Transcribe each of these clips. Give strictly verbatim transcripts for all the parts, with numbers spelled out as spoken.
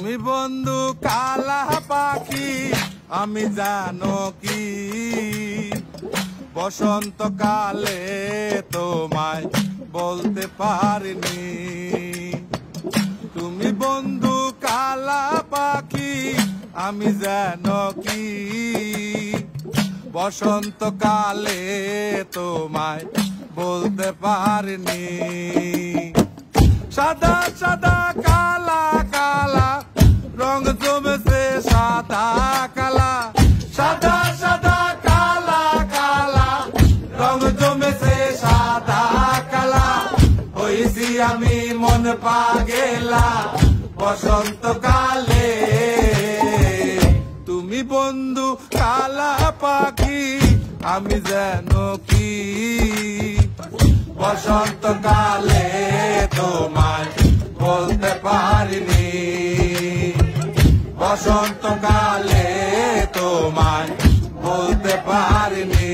তুমি বন্ধু কালা পাখি আমি জানো কি বসন্তকালে তোমায় বলতে পারিনি। তুমি বন্ধু কালা পাখি আমি জানো কি বসন্তকালে তোমায় বলতে পারিনি। সাদা সাদা কালা কালা রং জমেছে সাদা কালা, সাদা সাদা কালা কালা রং জমেছে সাদা কালা। হইছি আমি মন পাগেলা বসন্তকালে। তুমি বন্ধু কালা পাখি আমি জানো কি বসন্তকালে তোমায় বলতে পারিনি। বসন্তকালে তোমায় বলতে পারিনি।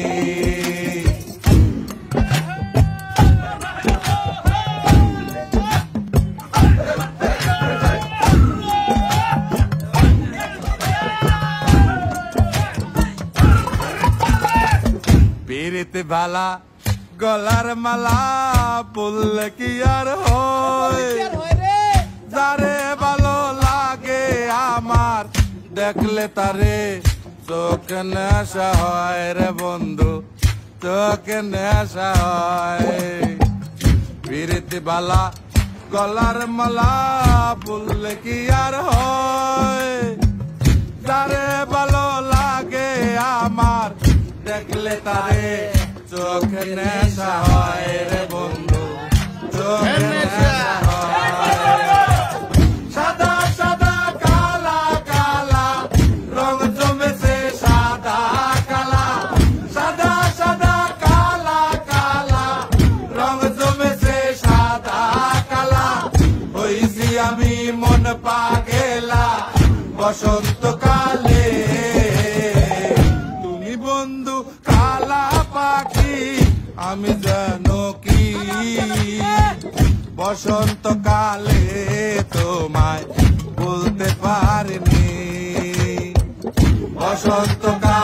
পিরিতে ভালা গলার মালা বললে কি আর হয়, যারে ভালো লাগে আমার দেখলে তারে চোখে নেশা হয় রে বন্ধু, চোখে নেশা হয়। পিরিতে ভালা গলার মালা বললে কি আর হয়, যারে ভালো লাগে আমার দেখলে তারে চোখে নেশা হয় রে বন্ধু, চোখে নেশা হয়। সাদা সাদা কালা কালা রং জমেছে সাদা কালা, সাদা সাদা কালা কালা রং জমেছে সাদা কালা। হইছি আমি মন পাগেলা বসন্তকালে। তুমি বন্ধু কালা পাখি আমি জানো কি বসন্তকালে তোমায় বলতে পারিনি। বসন্তকালে